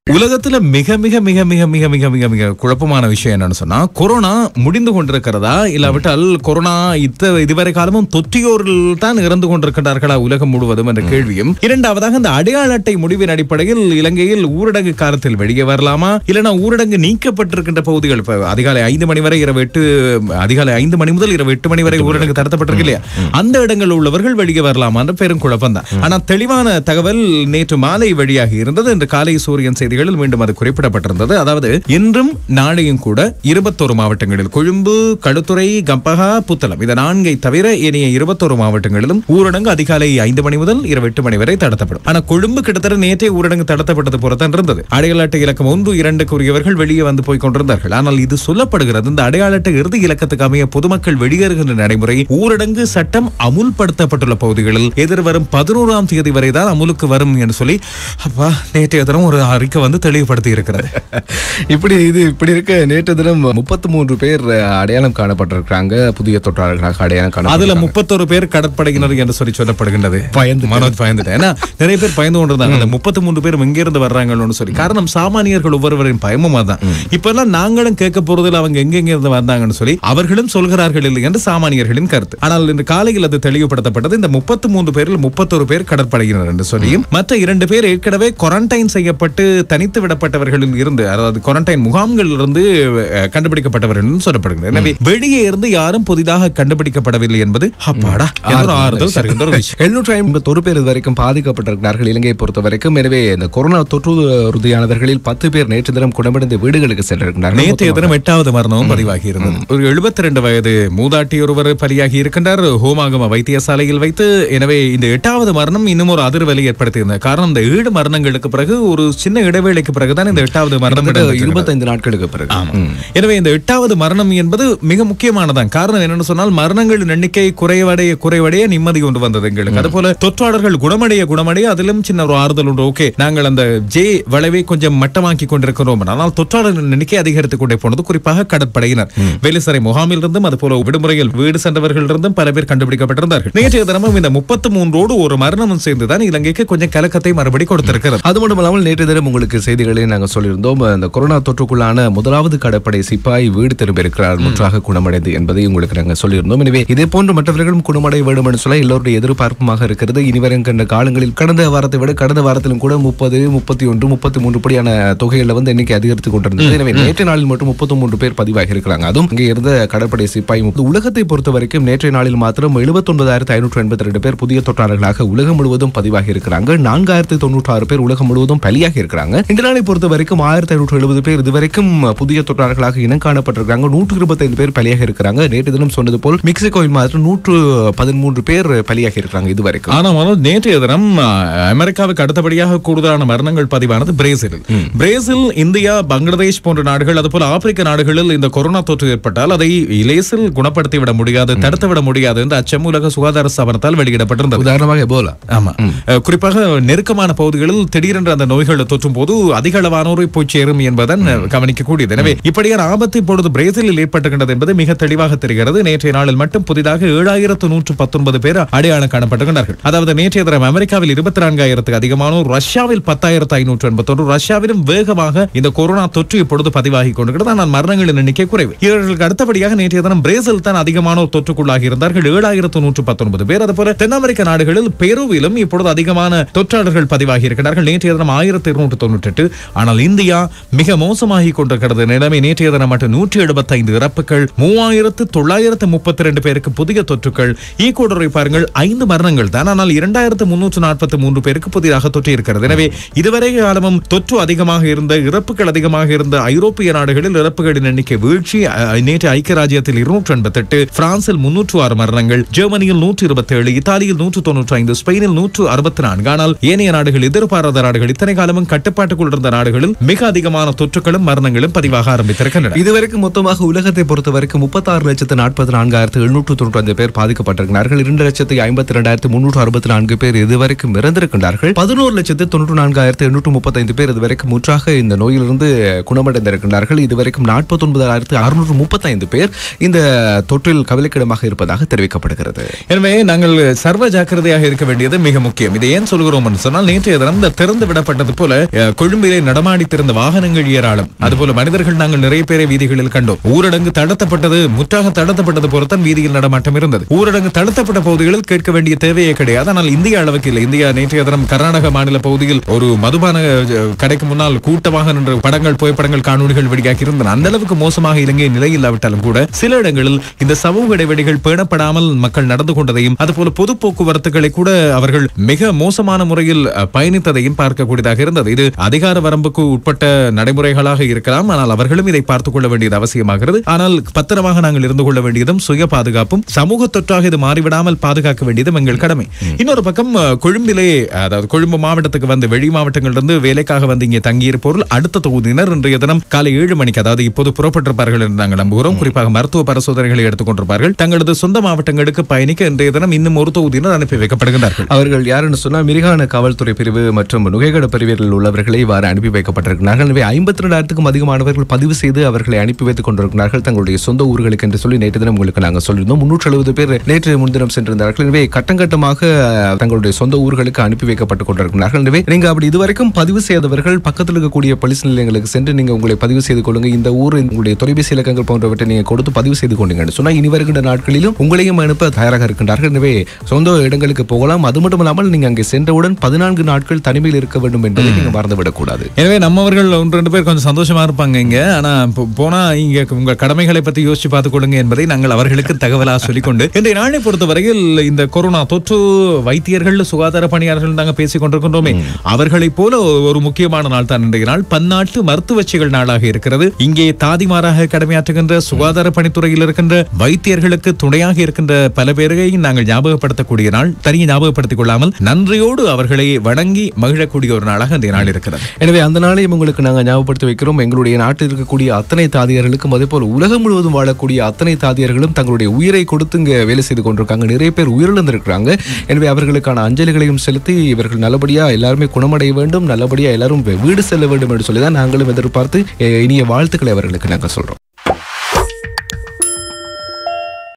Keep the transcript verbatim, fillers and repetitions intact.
உலகத்துல மிக மிக மிக மிக மிக மிக மிக மிக குழப்பமான விஷயம் என்னன்னு சொன்னா, கொரோனா முடிந்து கொண்டிருக்கிறதா இல்லாவிட்டால் கொரோனா இத்த இதுவரை காலமும் தொற்றியோரில் தான் இறந்து கொண்டிருக்கிறார்களா உலகம் முழுவதும் என்ற கேள்வியும், இரண்டாவதாக இந்த அடையாள அட்டை முடிவின் அடிப்படையில் இலங்கையில் ஊரடங்கு காலத்தில் வெளியே வரலாமா இல்லைன்னா ஊரடங்கு நீக்கப்பட்டிருக்கின்ற பகுதிகள் அதிகாலை ஐந்து மணி வரை இரவு எட்டு அதிகாலை ஐந்து மணி முதல் இரவு எட்டு மணி வரை ஊரடங்கு தடுத்தப்பட்டிருக்கு இல்லையா, அந்த இடங்கள் உள்ளவர்கள் வெளியே வரலாமா என்ற பெரும் குழப்பம் தான். ஆனா தெளிவான தகவல் நேற்று மாலை வெளியாகி இருந்தது. இன்று காலை சூரியன் செய்திகளில் மீண்டும் அது குறிப்பிடப்பட்டிருந்தது. அதாவது இன்றும் நாளையும் கூட இருபத்தோரு மாவட்டங்களில் கொழும்பு, களுத்துறை, கம்பஹா, புத்தளம் இந்த நான்கை தவிர ஏனைய இருபத்தோரு மாவட்டங்களிலும் ஊரடங்கு அதிகாலை ஐந்து மணி முதல் இரவு எட்டு மணி வரை தடுத்தப்படும். ஆனா கொழும்பு கிட்டத்தட்ட நேற்றே ஊரடங்கு தடுத்தப்பட்டது போலத்தான் இருந்தது. அடையாள அட்டை இலக்கம் ஒன்று இரண்டுக்குரியவர்கள் வெளியே வந்து போய் கொண்டிருந்தார்கள். ஆனால் இது சொல்லப்படுகிறது, இந்த அடையாள அட்டை இறுதி இலக்கத்துக்கு அமைய பொதுமக்கள் வெளியேறுகின்ற நடைமுறை ஊரடங்கு சட்டம் அமுல்படுத்தப்பட்டுள்ள பகுதிகளில் எதிர்வரும் பதினோராம் தேதி வரை தான் அமுலுக்கு வரும் என்று சொல்லி அப்பா நேற்றைய தினம் ஒரு அறிக்கை வந்து தெளிவுபடுத்தி இருக்கிறது. இப்படி இது இப்படி இருக்க நேற்று தினம் முப்பத்தி மூன்று பேர் அடையாளம் காணப்பட்டிருக்காங்க, புதிய தொற்றாளர்களாக அடையாளம் காண. அதுல முப்பத்தொரு பேர் கடற்படையினர் என்று சொல்லி சொல்லப்படுகின்றது. பயந்து மனோஜ் பயந்துட்டேன். ஏன்னா நிறைய பேர் பயந்து கொண்டிருந்தாங்க அந்த முப்பத்தி மூன்று பேர் எங்கிருந்து வர்றாங்கன்னு சொல்லி. காரணம் சாமானியர்கள் ஒவ்வொருவரின் பயமும் தான். இப்ப எல்லாம் நாங்களும் கேட்க போறதில் அவங்க எங்கெங்க இருந்து வந்தாங்கன்னு சொல்லி அவர்களும் சொல்கிறார்கள் இல்லை என்று சாமானியர்களின் கருத்து. ஆனால் இன்று காலையில் அது தெளிவுபடுத்தப்பட்டது. இந்த முப்பத்தி மூன்று பேரில் முப்பத்தொரு பேர் கடற்படையினர் என்று சொல்லியும் மற்ற இரண்டு பேர் ஏற்கனவே குவாரண்டைன் செய்யப்பட்டு தனித்து விடப்பட்டவர்களில் இருந்து, அதாவது குவாரண்டைன் முகாம்களில் இருந்து கண்டுபிடிக்கப்பட்டவர்கள் சொல்லப்படுகிறது. எனவே வெளியே இருந்து யாரும் புதிதாக கண்டுபிடிக்கப்படவில்லை என்பது அப்பாடா ஆறுதல் தருகின்ற ஒரு விஷயம். எழுநூற்றி ஐம்பத்தொரு பேர் இதுவரைக்கும் பாதிக்கப்பட்டிருக்கிறார்கள் இலங்கையை பொறுத்த வரைக்கும். எனவே இந்த கொரோனா தொற்று உறுதியானவர்களில் பத்து பேர் நேற்று தினம் குணமடைந்து வீடுகளுக்கு சென்றிருக்கிறார்கள். நேற்றைய தினம் எட்டாவது மரணமும் பதிவாகி இருந்தது. ஒரு எழுபத்தி இரண்டு வயது மூதாட்டி ஒருவர் பலியாகி இருக்கின்றார் ஹோமாகம வைத்தியசாலையில் வைத்து. எனவே இந்த எட்டாவது மரணம் இன்னும் ஒரு அதிர்வலை ஏற்படுத்தியிருந்தது. காரணம் இந்த ஏழு மரணங்களுக்கு பிறகு ஒரு சின்ன இடைவேளைக்கு பிறகுதான் இந்த எட்டாவது மரணம் இருபத்தைந்து நாட்களுக்கு பிறகு. எனவே இந்த எட்டாவது மரணம் என்பது மிக முக்கியமானதான். காரணம் என்னன்னு சொன்னால் மரணங்களின் எண்ணிக்கை குறைவடைய குறைவடைய நிம்மதி கொண்டு வந்தது எங்களுக்கு. அதுபோல தொற்றாளர்கள் குணமடைய குணமடைய அதிலும் சின்ன ஒரு ஆறுதல் உண்டு. ஓகே, நாங்கள் அந்த ஜே வளைவை கொஞ்சம் மட்டமாக்கி கொண்டிருக்கிறோம். ஆனால் தொற்றாளர்களின் எண்ணிக்கை அதிகரித்துக் கொண்டே போனது. குறிப்பாக கடற்படையினர் வேலிசரை முகாமில் இருந்தும் அதுபோல விடுமுறையில் வீடு சென்றவர்கள் இருந்தும் பல பேர் கண்டுபிடிக்கப்பட்டிருந்தார்கள். நேற்றைய தினமும் இந்த முப்பத்தி மூன்றோடு ஒரு மரணமும் சேர்ந்துதான் இலங்கைக்கு கொஞ்சம் கலக்கத்தை மறுபடி கொடுத்திருக்கிறது. அது மட்டும் இல்லாமல் நேற்று தினம் உங்களுக்கு செய்திகளை நாங்கள் சொல்லியிருந்தோம். இந்த கொரோனா தொற்றுக்குள்ளான முதலாவது கடற்படை சிப்பாய் வீடு திரும்பியிருக்கிறார் முற்றாக குணமடைந்து என்பதை உங்களுக்கு நாங்கள் சொல்லியிருந்தோம். எனவே இதே போன்று மற்றவர்களும் குணமடைய வேண்டும் என்று சொல்ல எல்லோருடைய எதிர்பார்ப்புமாக இருக்கிறது. இனிவரும் கண்ட காலங்களில் கடந்த வாரத்தை விட கடந்த வாரத்திலும் கூட முப்பது முப்பத்தி ஒன்று முப்பத்தி மூன்று படியான தொகையில் வந்து எண்ணிக்கை அதிகரித்துக் கொண்டிருந்தது. எனவே நேற்று நாளில் மட்டும் முப்பத்தி மூன்று பேர் பதிவாகி இருக்கிறாங்க. அதுவும் இங்கே இருந்த கடற்படை சிப்பாய். உலகத்தை பொறுத்த வரைக்கும் நேற்றைய நாளில் மாத்திரம் எழுபத்தி ஒன்பதாயிரத்தி ஐநூற்று எண்பத்தி ரெண்டு பேர் புதிய தொற்றாளர்களாக உலகம் முழுவதும் பதிவாகி இருக்கிறாங்க. நான்காயிரத்தி தொண்ணூற்றி ஆறு பேர் உலகம் முழுவதும் பலியாகி இருக்கிறாங்க. இந்த நாளை பொறுத்த வரைக்கும் ஆயிரத்தி ஐநூற்று எழுபது பேர் இதுவரைக்கும் புதிய தொற்றாளர்களாக இனம் காணப்பட்டிருக்காங்க. நூற்று இருபத்தி ஐந்து பேர் பலியாக இருக்கிறாங்க. நேற்று தினம் சொன்னது போல் மெக்சிகோவில் மாத்திரம் நூற்று பதிமூன்று பேர் பலியாக இருக்கிறாங்க இதுவரைக்கும். ஆனால் நேற்றைய தினம் அமெரிக்காவுக்கு அடுத்தபடியாக கூடுதலான மரணங்கள் பதிவானது பிரேசில். பிரேசில், இந்தியா, பங்களாதேஷ் போன்ற நாடுகள் அதுபோல ஆப்பிரிக்க நாடுகளில் இந்த கொரோனா தொற்று ஏற்பட்டால் அதை இலேசில் குணப்படுத்தி விட முடியாது, தடுத்து விட முடியாது என்று அச்சம் உலக சுகாதார ஸ்தாபனத்தால் வெளியிடப்பட்டிருந்தது. உதாரணமாக எபோலா. ஆமா, குறிப்பாக நெருக்கமான பகுதிகளில் திடீரென்று அந்த நோய்கள் தொற்றும் போது அதிக அளவானோரை போய் சேரும் என்பதன் கவனிக்கக்கூடியது. எனவே இப்படியான ஆபத்து இப்பொழுது பிரேசிலில் ஏற்பட்டுகின்றது என்பது மிக தெளிவாக தெரிகிறது. நேற்றைய நாளில் மட்டும் புதிதாக ஏழாயிரத்து நூற்று பத்தொன்பது பேர் அடையாளம் காணப்பட்டுகின்றார்கள். அதாவது நேற்றைய தினம் அமெரிக்காவில் இருபத்தி நான்காயிரத்துக்கு அதிகமானோர், ரஷ்யாவில் பத்தாயிரத்து ஐநூற்று எண்பத்தி ஒன்று, ரஷ்யாவிலும் வேகமாக இந்த கொரோனா தொற்று இப்பொழுது பதிவாகி கொண்டிருக்கிறது. ஆனால் மரணங்களின் எண்ணிக்கை குறைவு. இவர்களுக்கு அடுத்தபடியாக நேற்றைய தினம் பிரேசில் தான் அதிகமானோர் தொற்றுக்குள்ளாகி இருந்தார்கள், ஏழாயிரத்து நூற்று பத்தொன்பது பேர். அதுபோல தென் அமெரிக்க நாடுகளில் பெருவிலும் இப்பொழுது அதிகமான தொற்றாளர்கள் பதிவாகி இருக்கிறார்கள். நேற்றைய தினம் ஆயிரத்தி இருநூற்று தொண்ணூற்றி எட்டு. ஆனால் இந்தியா மிக மோசமாகி கொண்டிருக்கிறது நிலைமை. நேற்றைய தினம் மட்டும் நூற்றி எழுபத்தி ஐந்து இறப்புகள், மூவாயிரத்து தொள்ளாயிரத்து முப்பத்தி இரண்டு பேருக்கு புதிய தொற்றுகள். ஈக்குவடரை பாருங்கள், ஐந்து மரணங்கள் தான். ஆனால் இரண்டாயிரத்து முன்னூற்று நாற்பத்தி மூன்று பேருக்கு புதிதாக தொற்று இருக்கிறது. எனவே இதுவரை காலமும் தொற்று அதிகமாக இருந்த, இறப்புகள் அதிகமாக இருந்த ஐரோப்பிய நாடுகளில் இறப்புகளின் எண்ணிக்கை வீழ்ச்சி. நேற்று ஐக்கிய ராஜ்யத்தில் இருநூற்று எண்பத்தி எட்டு, பிரான்சில் முன்னூற்று ஆறு மரணங்கள், ஜெர்மனியில் நூற்று இருபத்தி ஏழு, இத்தாலியில் நூற்று தொன்னூற்றி ஐந்து, ஸ்பெயினில் நூற்று அறுபத்தி நான்கு. ஆனால் ஏனைய நாடுகள், எதிர்பாராத நாடுகள், இத்தனை காலமும் கட்டுப்பாட்டுக்குள் இருந்த நாடுகளில் மிக அதிகமான தொற்றுகளும் மரணங்களும் பதிவாக ஆரம்பித்திருக்கின்றன. இதுவரைக்கும் மொத்தமாக உலகத்தை பொறுத்த வரைக்கும் முப்பத்தி ஆறு லட்சத்து நாற்பத்தி நான்காயிரத்து எழுநூற்று தொண்ணூற்றி ஐந்து பேர் பாதிக்கப்பட்டிருக்கிறார்கள். இரண்டு லட்சத்து ஐம்பத்தி இரண்டாயிரத்து முன்னூற்று அறுபத்தி நான்கு பேர் இதுவரைக்கும் இறந்திருக்கின்றார்கள். பதினோரு லட்சத்து தொண்ணூற்று நான்காயிரத்து எண்ணூற்று முப்பத்தி ஐந்து பேர் இதுவரைக்கும் முற்றாக இந்த நோயிலிருந்து குணமடைந்திருக்கின்றார்கள். இதுவரைக்கும் நாற்பத்தி ஒன்பதாயிரத்து அறுநூற்று முப்பத்தி ஐந்து பேர் இந்த தொற்றில் கவலைக்கிடமாக இருப்பதாக தெரிவிக்கப்படுகிறது. எனவே நாங்கள் சர்வ ஜாக்கிரதையாக இருக்க வேண்டியது மிக முக்கியம். இதை ஏன் சொல்கிறோம் என்று சொன்னால், நேற்றைய தினம் திறந்து விடப்பட்டது போல கொழும்பிலே நடமாடித்திருந்த வாகனங்கள் ஏராளம், அதுபோல மனிதர்கள் நாங்கள் நிறைய பேரை வீதிகளில் கண்டோம். ஊரடங்கு தளர்த்தப்பட்டது, முற்றாக தளர்த்தப்பட்டது போலத்தான் வீதியில் நடமாட்டம் இருந்தது. ஊரடங்கு தளர்த்தப்பட்ட பகுதிகளில் கேட்க வேண்டிய தேவையே கிடையாது. ஆனால் இந்திய அளவுக்கு இல்லை. இந்தியா நேற்றைய தினம் கர்நாடக மாநில பகுதியில் ஒரு மதுபான கடைக்கு முன்னால் கூட்டமாக நின்று படங்கள், புகைப்படங்கள், காணொலிகள் வெளியாகி இருந்தன. அந்த அளவுக்கு மோசமாக இலங்கை நிலை இல்லாவிட்டாலும் கூட சில இடங்களில் இந்த சமூக இடைவெளிகள் பேணப்படாமல் மக்கள் நடந்து கொண்டதையும், அதுபோல பொது போக்குவரத்துகளை கூட அவர்கள் மிக மோசமான முறையில் பயணித்ததையும் பார்க்கக்கூடியதாக இருந்தது. இது அதிகார வரம்புக்கு உட்பட்ட நடைமுறைகளாக இருக்கலாம், ஆனால் அவர்களும் இதை பார்த்துக் கொள்ள வேண்டியது அவசியமாகிறது. ஆனால் பத்திரமாக நாங்கள் இருந்து கொள்ள வேண்டியதும் சுய பாதுகாப்பும், சமூக தொற்றாக இது மாறிவிடாமல் பாதுகாக்க வேண்டியதும் எங்கள் கடமை. இன்னொரு பக்கம் கொழும்பிலே, அதாவது கொழும்பு மாவட்டத்துக்கு வந்து வெளி மாவட்டங்களிலிருந்து வேலைக்காக வந்து இங்கே தங்கியிருப்பவர்கள் அடுத்த தொகுதியினர் இன்றைய தினம் காலை ஏழு மணிக்கு, அதாவது இப்போது புறப்பட்டிருப்பார்கள் என்று நாங்கள் நம்புகிறோம். குறிப்பாக மருத்துவ பரிசோதனைகளை எடுத்துக் கொண்டிருப்பார்கள். தங்களது சொந்த மாவட்டங்களுக்கு பயணிக்க இன்றைய தினம் இன்னும் ஒரு தொகுதியினர் அனுப்பி வைக்கப்படுகிறார்கள். அவர்கள் யாருன்னு சொன்னா மிரிகான காவல்துறை பிரிவு மற்றும் நுகைகட பிரிவில் உள்ளவர்களை இவ்வாறு அனுப்பி வைக்கப்பட்டிருக்கிறார்கள். எனவே ஐம்பத்தி ரெண்டாயிரத்துக்கும் அதிகமானவர்கள் பதிவு செய்து அவர்களை அனுப்பி வைத்துக் கொண்டிருக்கிறார்கள் தங்களுடைய சொந்த ஊர்களுக்கு என்று சொல்லி நேற்று தினம் உங்களுக்கு நாங்கள் சொல்லியிருந்தோம். முன்னூற்று எழுபது பேர் நேற்று முன்தினம் சென்றிருந்தார்கள். எனவே கட்டங்கட்டமாக தங்களுடைய சொந்த ஊர்களுக்கு அனுப்பி வைக்கப்பட்டுக் கொண்டிருக்கிறார்கள். எனவே நீங்க அப்படி இதுவரைக்கும் பதிவு செய்தவர்கள் பக்கத்தில் இருக்கக்கூடிய போலீஸ் நிலையங்களுக்கு சென்று நீங்க உங்களை பதிவு செய்து கொள்ளுங்க. இந்த ஊர் உங்களுடைய தொலைபேசி இலக்கங்கள் போன்றவற்றை நீங்க கொடுத்து பதிவு செய்து கொண்டீங்கன்னு சொன்னா இனி வருகின்ற நாட்களிலும் உங்களையும் அனுப்ப தயாராக இருக்கின்றார்கள். எனவே சொந்த இடங்களுக்கு போகலாம். அது மட்டும் இல்லாமல் நீங்க அங்கே சென்றவுடன் பதினான்கு நாட்கள் தனிமையில் இருக்க வேண்டும் என்பதை நீங்க மறந்துவிடக் கூடாது. எனவே நம்மவர்கள் ஒன்று ரெண்டு பேர் கொஞ்சம் சந்தோஷமா இருப்பாங்க இங்க. ஆனா போனா இங்க உங்க கடமைகளை பத்தி யோசிச்சு பார்த்துக் கொள்ளுங்க என்பதை நாங்கள் அவர்களுக்கு தகவலாக சொல்லிக்கொண்டு இன்றைய நாளை பொறுத்தவரையில் இந்த கொரோனா தொற்று வைத்தியர்கள், சுகாதார பணியாளர்கள் நாங்கள் பேசிக் கொண்டிருக்கின்றோமே, அவர்களை போல ஒரு முக்கியமான நாள் தான் இன்றைய நாள். பன்னாட்டு மருத்துவச்சிகள் நாளாக இருக்கிறது. இங்கே தாதிமாராக கடமையாற்றுகின்ற, சுகாதார பணித்துறையில் இருக்கின்ற வைத்தியர்களுக்கு துணையாக இருக்கின்ற பல பேரை நாங்கள் ஞாபகப்படுத்தக்கூடிய நாள். தனியே ஞாபகப்படுத்திக் கொள்ளாமல் நன்றியோடு அவர்களை வணங்கி மகிழக்கூடிய ஒரு நாளாக இந்த நாள் இருக்கிறது. எனவே அந்த நாளையும் உங்களுக்கு நாங்கள் ஞாபகப்படுத்தி வைக்கிறோம். எங்களுடைய நாட்டில் இருக்கக்கூடிய அத்தனை தாதியர்களுக்கும், அதே போல் உலகம் முழுவதும் வாழக்கூடிய அத்தனை தாதியர்களும் தங்களுடைய உயிரை கொடுத்து இங்க வேலை செய்து கொண்டிருக்காங்க. நிறைய பேர் உயிரிழந்திருக்கிறாங்க. எனவே அவர்களுக்கான அஞ்சலிகளையும் செலுத்தி இவர்கள் நல்லபடியா எல்லாருமே குணமடைய வேண்டும், நல்லபடியா எல்லாரும் வீடு செல்ல வேண்டும் என்று சொல்லிதான் நாங்களும் எதிர்பார்த்து இனிய வாழ்த்துக்களை அவர்களுக்கு நாங்கள் சொல்றோம்.